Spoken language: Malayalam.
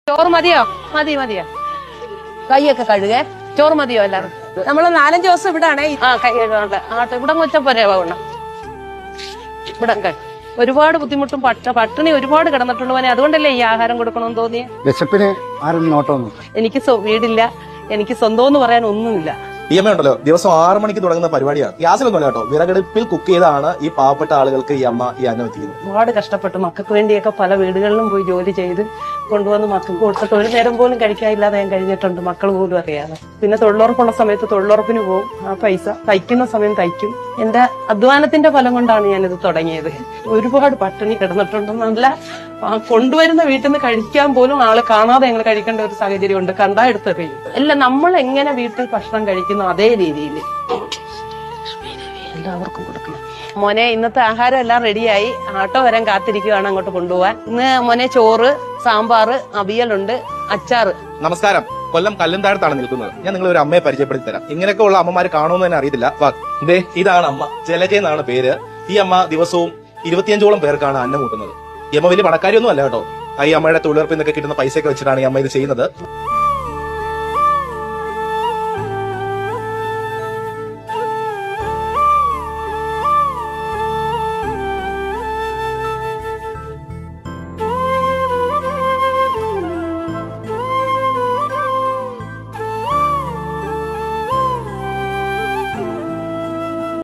ചോറ് മതിയോ? മതിയോ? കൈയൊക്കെ കഴുകേ. ചോറ് മതിയോ എല്ലാവർക്കും? നമ്മള് 4-5 ദിവസം ഇവിടാണേ. കൈ കഴുകാണ്ട് ഇവിടെ വെച്ചപ്പോരേ വേണം. ഇവിടെ ഒരുപാട് ബുദ്ധിമുട്ടും പട്ടിണി ഒരുപാട് കിടന്നിട്ടുള്ളവനെ. അതുകൊണ്ടല്ലേ ഈ ആഹാരം കൊടുക്കണമെന്ന് തോന്നിയേ. വിശപ്പിന് ആരും നോട്ടമൊന്നും. എനിക്ക് വീടില്ല, എനിക്ക് സ്വന്തം എന്ന് പറയാൻ ഒന്നുമില്ല. ഈ അമ്മ ഉണ്ടല്ലോ, ദിവസം 6 മണിക്ക് തുടങ്ങുന്ന പരിപാടിയാണ്. ഗ്യാസിലൊന്നുമല്ല കേട്ടോ, വിറകടുപ്പിൽ കുക്ക് ചെയ്താണ് ഈ പാവപ്പെട്ട ആളുകൾക്ക് ഈ അമ്മ ഈ അന്നം എത്തിക്കുന്നത്. ഒരുപാട് കഷ്ടപ്പെട്ട് മക്കൾക്ക് വേണ്ടിയൊക്കെ പല വീടുകളിലും പോയി ജോലി ചെയ്ത് കൊണ്ടുവന്ന് മക്കൾക്ക് കൊടുത്തിട്ട് ഒരു നേരം പോലും കഴിക്കാനില്ലാതെ ഞാൻ കഴിഞ്ഞിട്ടുണ്ട്, മക്കൾ പോലും അറിയാതെ. പിന്നെ തൊഴിലുറപ്പുള്ള സമയത്ത് തൊഴിലുറപ്പിന് പോകും, ആ പൈസ തയ്ക്കുന്ന സമയം തയ്ക്കും. എന്റെ അധ്വാനത്തിന്റെ ഫലം കൊണ്ടാണ് ഞാനിത് തുടങ്ങിയത്. ഒരുപാട് പട്ടിണി കിടന്നിട്ടുണ്ട്. നല്ല കൊണ്ടുവരുന്ന വീട്ടിൽ നിന്ന് കഴിക്കാൻ പോലും ആള് കാണാതെ ഞങ്ങൾ കഴിക്കേണ്ട ഒരു സാഹചര്യം ഉണ്ട്. കണ്ടാ എടുത്തെറിയും. അല്ല, നമ്മൾ എങ്ങനെ വീട്ടിൽ ഭക്ഷണം കഴിക്കുന്നു അതേ രീതിയിൽ എല്ലാവർക്കും കൊടുക്കണം. മോനെ, ഇന്നത്തെ ആഹാരം എല്ലാം റെഡിയായി. ആട്ടോ വരാൻ കാത്തിരിക്കുകയാണ് അങ്ങോട്ട് കൊണ്ടുപോകാൻ. ഇന്ന് മോനെ ചോറ്, സാമ്പാറ്, അവിയലുണ്ട്, അച്ചാറ്. നമസ്കാരം. കൊല്ലം കല്ലുംതാഴത്താണ് നിൽക്കുന്നത്. ഞാൻ നിങ്ങളെ ഒരു അമ്മയെ പരിചയപ്പെടുത്തി തരാം. ഇങ്ങനെയൊക്കെ ഉള്ള അമ്മമാര് കാണുമെന്ന് തന്നെ അറിയത്തില്ല. ഇതാണ് അമ്മ. ജലജ എന്നാണ് പേര്. ഈ അമ്മ ദിവസവും 25ഓളം പേർക്കാണ് അന്നം കൂട്ടുന്നത്. ഈ അമ്മ വലിയ പണക്കാരിയൊന്നും അല്ല കേട്ടോ. ഈ അമ്മയുടെ തൊഴിലുറപ്പിൽ നിന്നൊക്കെ കിട്ടുന്ന പൈസയൊക്കെ വെച്ചിട്ടാണ് ഈ അമ്മ ഇത് ചെയ്യുന്നത്.